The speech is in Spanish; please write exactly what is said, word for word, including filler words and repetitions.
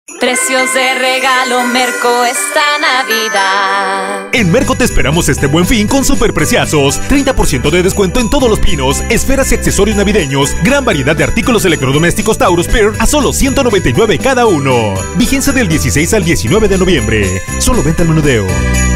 Precios de regalo Merco esta Navidad. En Merco te esperamos este Buen Fin con superpreciazos. treinta por ciento de descuento en todos los pinos, esferas y accesorios navideños. Gran variedad de artículos electrodomésticos Taurus Pear a solo ciento noventa y nueve cada uno. Vigencia del dieciséis al diecinueve de noviembre. Solo venta al menudeo.